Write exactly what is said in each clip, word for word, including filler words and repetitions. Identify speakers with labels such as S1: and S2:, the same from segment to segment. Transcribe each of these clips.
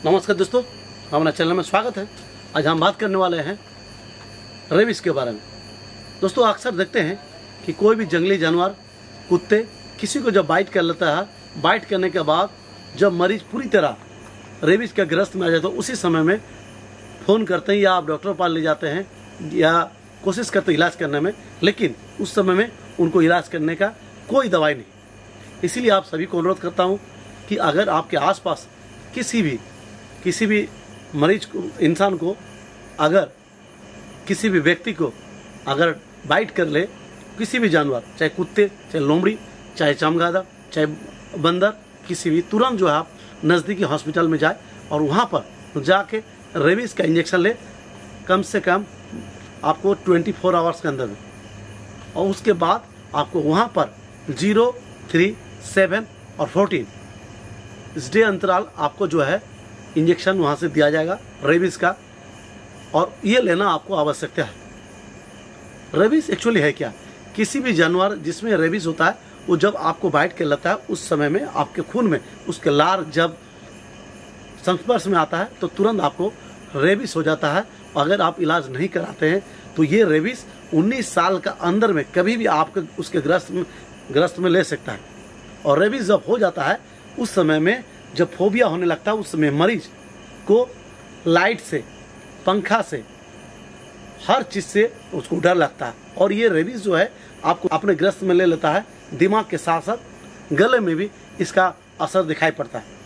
S1: नमस्कार दोस्तों, हमारे चैनल में स्वागत है। आज हम बात करने वाले हैं रेबीज के बारे में। दोस्तों, अक्सर देखते हैं कि कोई भी जंगली जानवर, कुत्ते किसी को जब बाइट कर लेता है, बाइट करने के बाद जब मरीज पूरी तरह रेबीज के ग्रस्त में आ जाए तो उसी समय में फ़ोन करते हैं या आप डॉक्टर के पास ले जाते हैं या कोशिश करते हैं इलाज करने में, लेकिन उस समय में उनको इलाज करने का कोई दवाई नहीं। इसीलिए आप सभी को अनुरोध करता हूँ कि अगर आपके आसपास किसी भी किसी भी मरीज को, इंसान को, अगर किसी भी व्यक्ति को अगर बाइट कर ले, किसी भी जानवर, चाहे कुत्ते, चाहे लोमड़ी, चाहे चमगादड़, चाहे बंदर, किसी भी, तुरंत जो है आप नज़दीकी हॉस्पिटल में जाए और वहाँ पर जाके रेबीज का इंजेक्शन ले, कम से कम आपको चौबीस आवर्स के अंदर में। और उसके बाद आपको वहाँ पर जीरो, थ्री, सेवन और फोर्टीन इस डे अंतराल आपको जो है इंजेक्शन वहाँ से दिया जाएगा रेबीज का, और ये लेना आपको आवश्यकता है। रेबीज एक्चुअली है क्या? किसी भी जानवर जिसमें रेबीज होता है वो जब आपको बाइट कर लेता है उस समय में आपके खून में उसके लार जब संस्पर्श में आता है तो तुरंत आपको रेबीज हो जाता है। अगर आप इलाज नहीं कराते हैं तो ये रेबीज उन्नीस साल का अंदर में कभी भी आपके उसके ग्रस्त में ग्रस्त में ले सकता है। और रेबीज जब हो जाता है उस समय में जब फोबिया होने लगता है उस समय मरीज को लाइट से, पंखा से, हर चीज़ से उसको डर लगता है। और ये रेबीज जो है आपको अपने ग्रस्त में ले लेता है, दिमाग के साथ साथ गले में भी इसका असर दिखाई पड़ता है।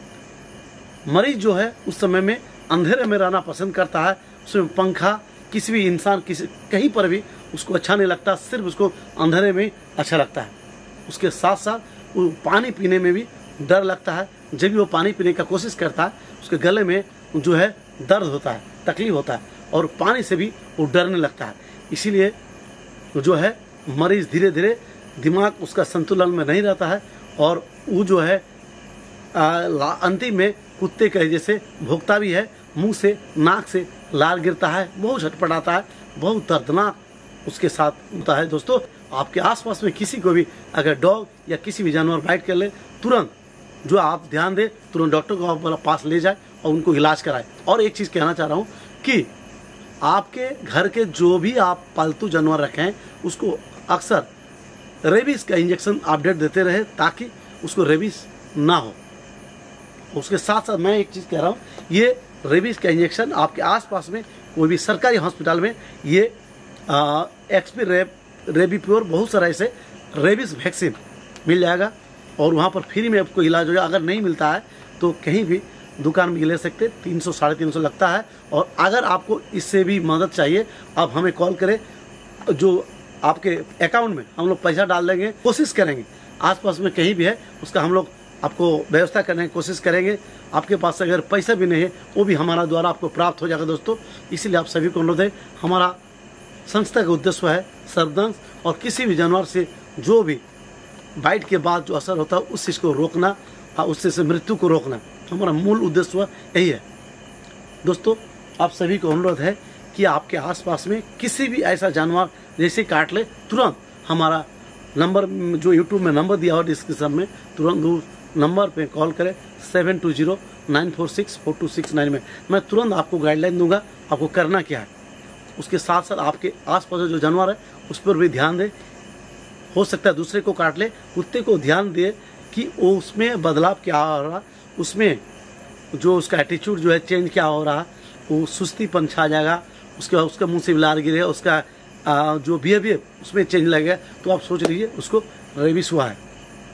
S1: मरीज जो है उस समय में अंधेरे में रहना पसंद करता है, उसमें पंखा, किसी भी इंसान किसी कहीं पर भी उसको अच्छा नहीं लगता, सिर्फ उसको अंधेरे में अच्छा लगता है। उसके साथ साथ वो पानी पीने में भी डर लगता है। जब भी वो पानी पीने का कोशिश करता है उसके गले में जो है दर्द होता है, तकलीफ होता है और पानी से भी वो डरने लगता है। इसीलिए जो है मरीज धीरे धीरे दिमाग उसका संतुलन में नहीं रहता है और वो जो है अंतिम में कुत्ते के जैसे भोंकता भी है, मुंह से, नाक से लार गिरता है, बहुत छटपटाता है, बहुत दर्दनाक उसके साथ होता है। दोस्तों, आपके आसपास में किसी को भी अगर डॉग या किसी भी जानवर बाइट कर ले, तुरंत जो आप ध्यान दें, तुरंत डॉक्टर को पास ले जाए और उनको इलाज कराएं। और एक चीज़ कहना चाह रहा हूँ कि आपके घर के जो भी आप पालतू जानवर रखें उसको अक्सर रेबीज का इंजेक्शन अपडेट देते रहे ताकि उसको रेबीज ना हो। उसके साथ साथ मैं एक चीज़ कह रहा हूँ, ये रेबीज का इंजेक्शन आपके आसपास में कोई भी सरकारी हॉस्पिटल में ये एक्सपी रेब रेबी प्योर बहुत सारा ऐसे रेबीज वैक्सीन मिल जाएगा और वहाँ पर फ्री में आपको इलाज हो जाएगा। अगर नहीं मिलता है तो कहीं भी दुकान में ले सकते, तीन सौ साढ़े तीन सौ लगता है। और अगर आपको इससे भी मदद चाहिए आप हमें कॉल करें, जो आपके अकाउंट में हम लोग पैसा डाल देंगे, कोशिश करेंगे आसपास में कहीं भी है उसका हम लोग आपको व्यवस्था करने की कोशिश करेंगे। आपके पास अगर पैसा भी नहीं है वो भी हमारा द्वारा आपको प्राप्त हो जाएगा। दोस्तों, इसीलिए आप सभी को अनुरोध है, हमारा संस्था का उद्देश्य है सर्वदंश और किसी भी जानवर से जो भी बाइट के बाद जो असर होता है उस चीज़ को रोकना, उससे से मृत्यु को रोकना, हमारा मूल उद्देश्य यही है। दोस्तों, आप सभी को अनुरोध है कि आपके आसपास में किसी भी ऐसा जानवर जैसे काट ले, तुरंत हमारा नंबर जो यूट्यूब में नंबर दिया हो डिस्क्रिप्शन में, तुरंत उस नंबर पे कॉल करें seven two zero nine four six four two six nine में। मैं तुरंत आपको गाइडलाइन दूंगा आपको करना क्या है। उसके साथ साथ आपके आसपास जो जानवर है उस पर भी ध्यान दें। हो सकता है दूसरे को काट ले, कुत्ते को ध्यान दे कि वो उसमें बदलाव क्या हो रहा, उसमें जो उसका एटीट्यूड जो है चेंज क्या हो रहा, वो सुस्तीपन छा जाएगा, उसके बाद उसका मुंह से लार गिरे, उसका आ, जो बिहेवियर उसमें चेंज लगेगा तो आप सोच लीजिए उसको रेबीज हुआ है।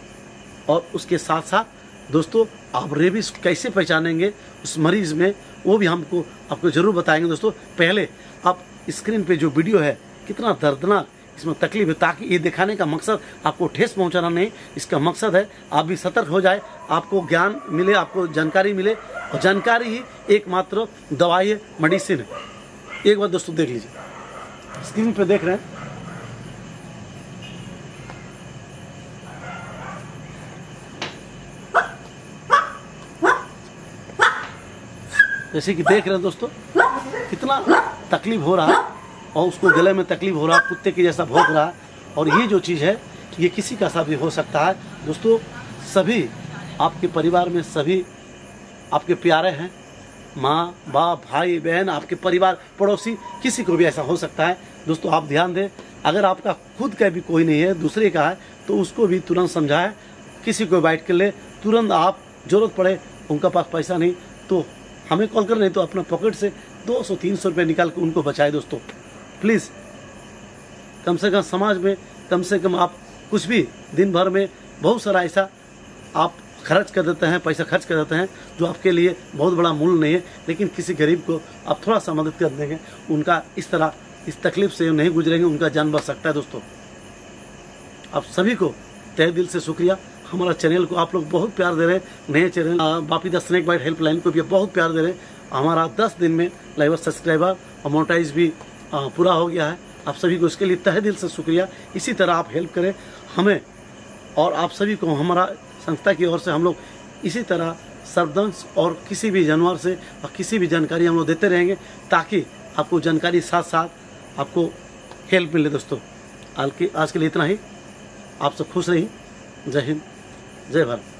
S1: और उसके साथ साथ दोस्तों, आप रेबीज कैसे पहचानेंगे उस मरीज में वो भी हमको आपको ज़रूर बताएंगे। दोस्तों, पहले आप स्क्रीन पे जो वीडियो है कितना दर्दनाक इसमें तकलीफ है, ताकि ये दिखाने का मकसद आपको ठेस पहुंचाना नहीं, इसका मकसद है आप भी सतर्क हो जाए, आपको ज्ञान मिले, आपको जानकारी मिले। और जानकारी ही एकमात्र दवाई है, मेडिसिन है। एक बार दोस्तों देख लीजिए, स्क्रीन पे देख रहे हैं, जैसे कि देख रहे हैं दोस्तों कितना तकलीफ हो रहा है और उसको गले में तकलीफ हो रहा है, कुत्ते की जैसा भौंक रहा है। और ये जो चीज़ है ये किसी का सा भी हो सकता है। दोस्तों, सभी आपके परिवार में सभी आपके प्यारे हैं, माँ बाप भाई बहन, आपके परिवार पड़ोसी, किसी को भी ऐसा हो सकता है। दोस्तों आप ध्यान दें, अगर आपका खुद का भी कोई नहीं है, दूसरे का है, तो उसको भी तुरंत समझाएं, किसी को बाइट कर ले तुरंत। आप जरूरत पड़े, उनका पास पैसा नहीं तो हमें कॉल कर, नहीं तो अपना पॉकेट से दो सौ तीन सौ रुपये निकाल कर उनको बचाए। दोस्तों प्लीज़, कम से कम समाज में कम से कम आप कुछ भी दिन भर में बहुत सारा ऐसा आप खर्च कर देते हैं, पैसा खर्च कर देते हैं जो आपके लिए बहुत बड़ा मूल्य नहीं है, लेकिन किसी गरीब को आप थोड़ा सा मदद कर देंगे, उनका इस तरह इस तकलीफ से नहीं गुजरेंगे, उनका जान बच सकता है। दोस्तों आप सभी को तहे दिल से शुक्रिया। हमारा चैनल को आप लोग बहुत प्यार दे रहे हैं, नए channel Bapi the snake bite helpline को भी बहुत प्यार दे रहे हैं। हमारा दस दिन में लाइव सब्सक्राइबर और मोनेटाइज भी पूरा हो गया है। आप सभी को इसके लिए तहे दिल से शुक्रिया। इसी तरह आप हेल्प करें हमें, और आप सभी को हमारा संस्था की ओर से हम लोग इसी तरह सर्वदंश और किसी भी जानवर से और किसी भी जानकारी हम लोग देते रहेंगे, ताकि आपको जानकारी साथ साथ आपको हेल्प मिले। दोस्तों आज के आज के लिए इतना ही। आप सब खुश रहिए। जय हिंद, जय भारत।